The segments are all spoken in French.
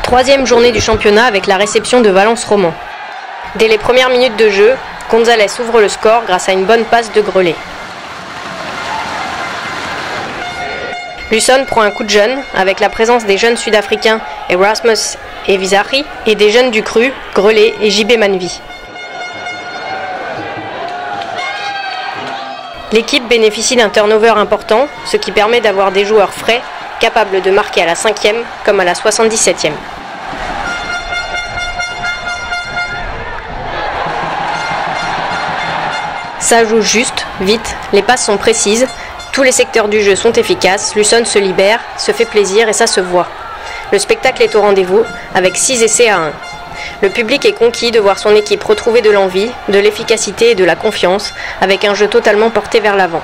Troisième journée du championnat avec la réception de Valence Romand. Dès les premières minutes de jeu, Gonzalez ouvre le score grâce à une bonne passe de Grelet. Luçon prend un coup de jeune avec la présence des jeunes sud-africains Erasmus et Vizahi et des jeunes du cru, Grelet et JB Manvi. L'équipe bénéficie d'un turnover important, ce qui permet d'avoir des joueurs frais, capables de marquer à la 5e comme à la 77e. Ça joue juste, vite, les passes sont précises, tous les secteurs du jeu sont efficaces, Luçon se libère, se fait plaisir et ça se voit. Le spectacle est au rendez-vous, avec 6 essais à 1. Le public est conquis de voir son équipe retrouver de l'envie, de l'efficacité et de la confiance, avec un jeu totalement porté vers l'avant.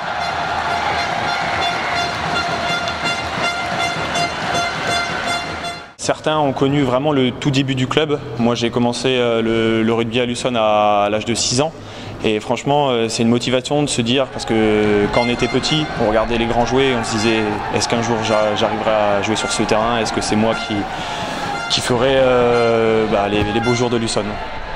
Certains ont connu vraiment le tout début du club. Moi j'ai commencé le rugby à Luçon à l'âge de 6 ans. Et franchement, c'est une motivation de se dire, parce que quand on était petit, on regardait les grands jouer, on se disait, est-ce qu'un jour j'arriverai à jouer sur ce terrain? Est-ce que c'est moi qui ferai les beaux jours de Luçon?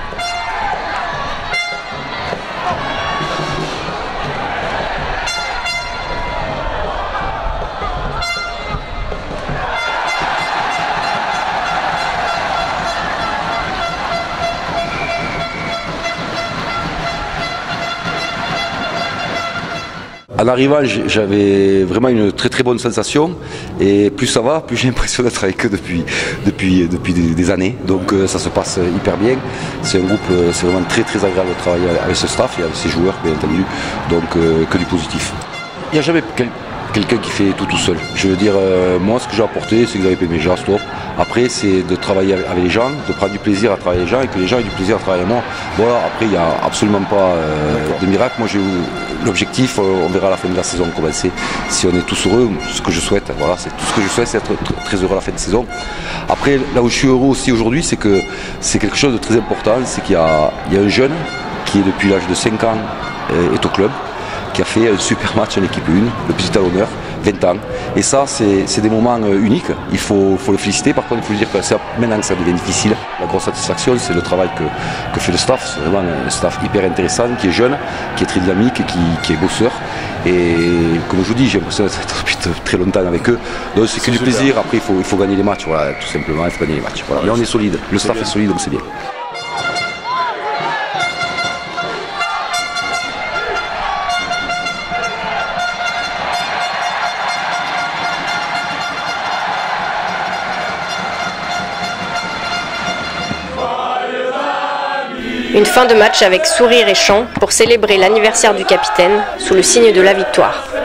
En arrivant, j'avais vraiment une très très bonne sensation et plus ça va, plus j'ai l'impression d'être avec eux depuis des années. Donc ça se passe hyper bien. C'est un groupe, c'est vraiment très très agréable de travailler avec ce staff et avec ces joueurs bien entendu. Donc que du positif. Il n'y a jamais quelqu'un qui fait tout seul. Je veux dire, moi ce que j'ai apporté, c'est que vous avez payé mes gens, stop. Après, c'est de travailler avec les gens, de prendre du plaisir à travailler avec les gens et que les gens aient du plaisir à travailler avec moi. Voilà, après, il n'y a absolument pas de miracle. Moi, j'ai l'objectif, on verra à la fin de la saison commencer. Si on est tous heureux, ce que je souhaite, voilà, c'est tout ce que je souhaite, c'est être très heureux à la fin de saison. Après, là où je suis heureux aussi aujourd'hui, c'est que c'est quelque chose de très important, c'est qu'il y a un jeune qui, depuis l'âge de 5 ans, est au club, qui a fait un super match en équipe 1, le petit à l'honneur, 20 ans. Et ça, c'est des moments uniques. Il faut le féliciter. Par contre, il faut lui dire que maintenant que ça devient difficile, la grosse satisfaction, c'est le travail que fait le staff. C'est vraiment un staff hyper intéressant, qui est jeune, qui est très dynamique, qui est bosseur. Et comme je vous dis, j'ai l'impression d'être depuis très longtemps avec eux. Donc c'est que du plaisir. Après, il faut gagner les matchs. Voilà, tout simplement, il faut gagner les matchs. Voilà. Mais on est solide. Le staff est solide, donc c'est bien. Une fin de match avec sourire et chant pour célébrer l'anniversaire du capitaine sous le signe de la victoire.